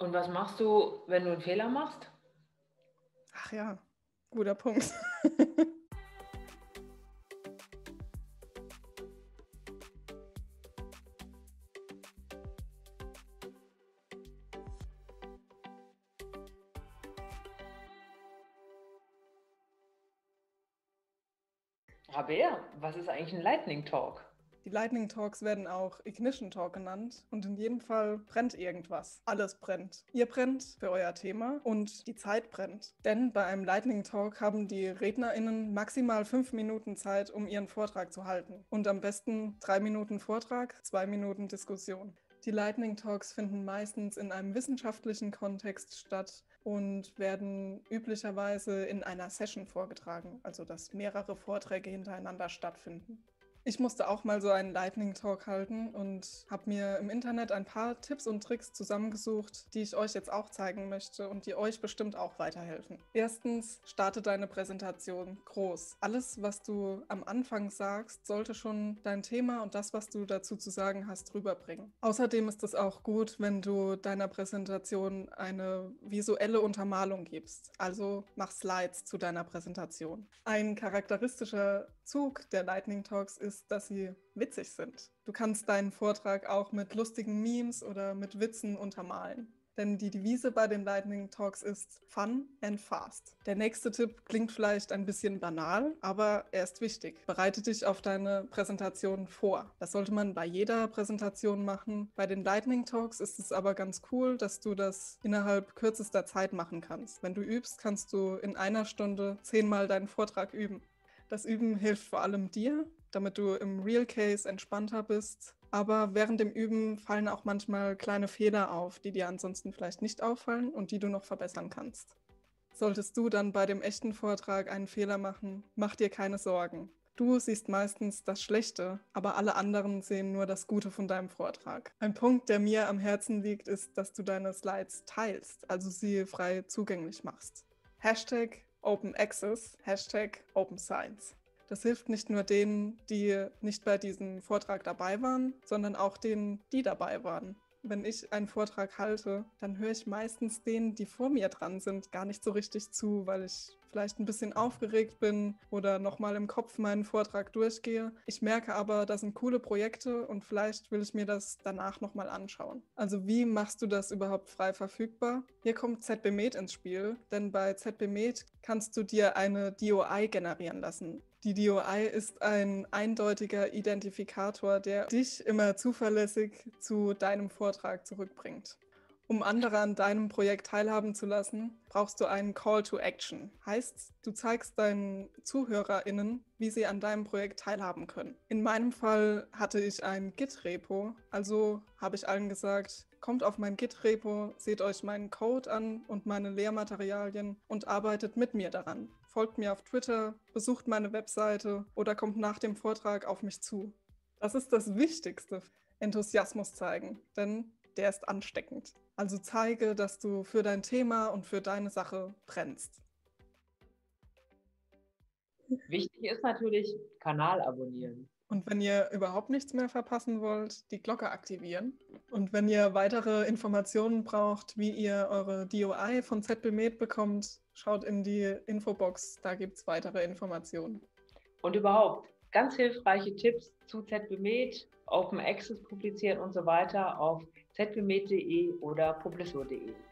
Und was machst du, wenn du einen Fehler machst? Ach ja, guter Punkt. Rabea, was ist eigentlich ein Lightning Talk? Die Lightning Talks werden auch Ignition Talk genannt und in jedem Fall brennt irgendwas. Alles brennt. Ihr brennt für euer Thema und die Zeit brennt. Denn bei einem Lightning Talk haben die RednerInnen maximal 5 Minuten Zeit, um ihren Vortrag zu halten. Und am besten 3 Minuten Vortrag, 2 Minuten Diskussion. Die Lightning Talks finden meistens in einem wissenschaftlichen Kontext statt und werden üblicherweise in einer Session vorgetragen, also dass mehrere Vorträge hintereinander stattfinden. Ich musste auch mal so einen Lightning Talk halten und habe mir im Internet ein paar Tipps und Tricks zusammengesucht, die ich euch jetzt auch zeigen möchte und die euch bestimmt auch weiterhelfen. Erstens, starte deine Präsentation groß. Alles, was du am Anfang sagst, sollte schon dein Thema und das, was du dazu zu sagen hast, rüberbringen. Außerdem ist es auch gut, wenn du deiner Präsentation eine visuelle Untermalung gibst. Also mach Slides zu deiner Präsentation. Ein charakteristischer Zug der Lightning Talks ist, dass sie witzig sind. Du kannst deinen Vortrag auch mit lustigen Memes oder mit Witzen untermalen. Denn die Devise bei den Lightning Talks ist Fun and Fast. Der nächste Tipp klingt vielleicht ein bisschen banal, aber er ist wichtig. Bereite dich auf deine Präsentation vor. Das sollte man bei jeder Präsentation machen. Bei den Lightning Talks ist es aber ganz cool, dass du das innerhalb kürzester Zeit machen kannst. Wenn du übst, kannst du in einer Stunde 10-mal deinen Vortrag üben. Das Üben hilft vor allem dir, damit du im Real Case entspannter bist. Aber während dem Üben fallen auch manchmal kleine Fehler auf, die dir ansonsten vielleicht nicht auffallen und die du noch verbessern kannst. Solltest du dann bei dem echten Vortrag einen Fehler machen, mach dir keine Sorgen. Du siehst meistens das Schlechte, aber alle anderen sehen nur das Gute von deinem Vortrag. Ein Punkt, der mir am Herzen liegt, ist, dass du deine Slides teilst, also sie frei zugänglich machst. Hashtag Open Access, Hashtag Open Science. Das hilft nicht nur denen, die nicht bei diesem Vortrag dabei waren, sondern auch denen, die dabei waren. Wenn ich einen Vortrag halte, dann höre ich meistens denen, die vor mir dran sind, gar nicht so richtig zu, weil ich vielleicht ein bisschen aufgeregt bin oder nochmal im Kopf meinen Vortrag durchgehe. Ich merke aber, das sind coole Projekte und vielleicht will ich mir das danach nochmal anschauen. Also wie machst du das überhaupt frei verfügbar? Hier kommt ZBMed ins Spiel, denn bei ZBMed kannst du dir eine DOI generieren lassen. Die DOI ist ein eindeutiger Identifikator, der dich immer zuverlässig zu deinem Vortrag zurückbringt. Um andere an deinem Projekt teilhaben zu lassen, brauchst du einen Call to Action. Heißt, du zeigst deinen ZuhörerInnen, wie sie an deinem Projekt teilhaben können. In meinem Fall hatte ich ein Git-Repo, also habe ich allen gesagt, kommt auf mein Git-Repo, seht euch meinen Code an und meine Lehrmaterialien und arbeitet mit mir daran. Folgt mir auf Twitter, besucht meine Webseite oder kommt nach dem Vortrag auf mich zu. Das ist das Wichtigste. Enthusiasmus zeigen, denn der ist ansteckend. Also zeige, dass du für dein Thema und für deine Sache brennst. Wichtig ist natürlich, Kanal abonnieren. Und wenn ihr überhaupt nichts mehr verpassen wollt, die Glocke aktivieren. Und wenn ihr weitere Informationen braucht, wie ihr eure DOI von ZBMed bekommt, schaut in die Infobox, da gibt es weitere Informationen. Und überhaupt ganz hilfreiche Tipps zu ZBMed, Open Access publizieren und so weiter auf zbmed.de oder publisso.de.